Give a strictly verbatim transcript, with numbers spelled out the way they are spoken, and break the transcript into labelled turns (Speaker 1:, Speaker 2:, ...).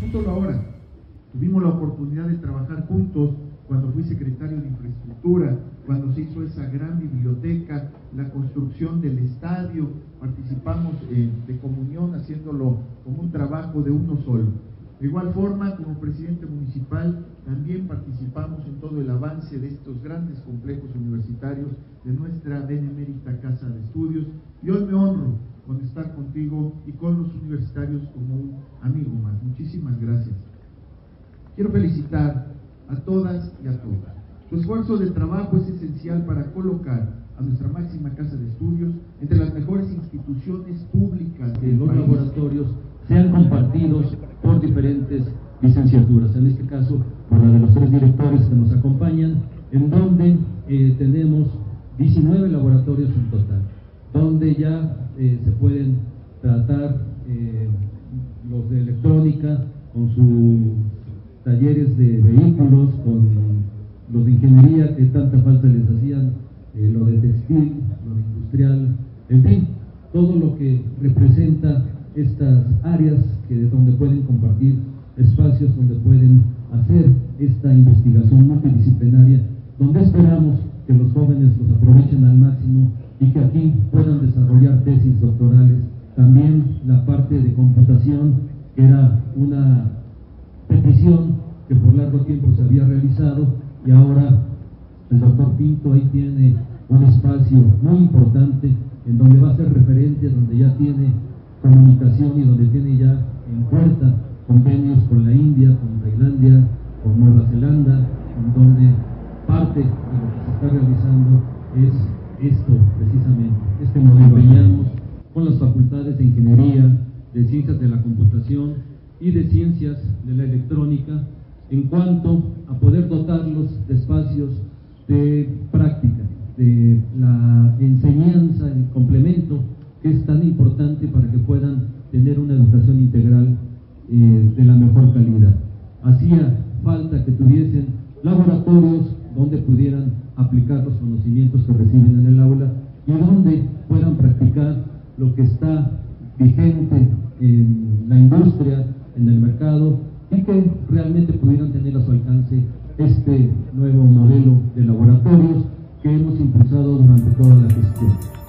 Speaker 1: solo ahora, tuvimos la oportunidad de trabajar juntos cuando fui secretario de Infraestructura, cuando se hizo esa gran biblioteca, la construcción del estadio, participamos eh, de comunión haciéndolo como un trabajo de uno solo. De igual forma, como presidente municipal, también participamos en todo el avance de estos grandes complejos universitarios de nuestra benemérita Casa de Estudios, y hoy me honro con estar contigo y con los universitarios como un amigo más. Muchísimas gracias. Quiero felicitar a todas y a todos. Su esfuerzo de trabajo es esencial para colocar a nuestra máxima Casa de Estudios entre las mejores instituciones públicas
Speaker 2: de los laboratorios sean compartidos por diferentes licenciaturas, en este caso por la de los tres directores que nos acompañan, en donde eh, tenemos diecinueve laboratorios en total, donde ya eh, se pueden tratar eh, los de electrónica con sus talleres de vehículos, con los de ingeniería que tanta falta les hacían, eh, lo de textil, lo de industrial, en fin, todo lo que representa estas áreas que donde pueden compartir espacios, donde pueden hacer esta investigación multidisciplinaria, donde esperamos que los jóvenes los aprovechen al máximo y que aquí puedan desarrollar tesis doctorales. También la parte de computación, que era una petición que por largo tiempo se había realizado, y ahora el doctor Pinto ahí tiene un espacio muy importante en donde va a ser referente, donde ya tiene comunicación y donde tiene ya en puerta convenios con la India, con Tailandia, con Nueva Zelanda, en donde parte de lo que se está realizando es esto precisamente, este modelo. Veíamos con las facultades de Ingeniería, de Ciencias de la Computación y de Ciencias de la Electrónica, en cuanto a poder dotarlos de espacios de práctica, de la enseñanza, el complemento, que es tan importante para que puedan tener una educación integral eh, de la mejor calidad. Hacía falta que tuviesen laboratorios donde pudieran aplicar los conocimientos que reciben en el aula y donde puedan practicar lo que está vigente en la industria, en el mercado, y que realmente pudieran tener a su alcance este nuevo modelo de laboratorios que hemos impulsado durante toda la gestión.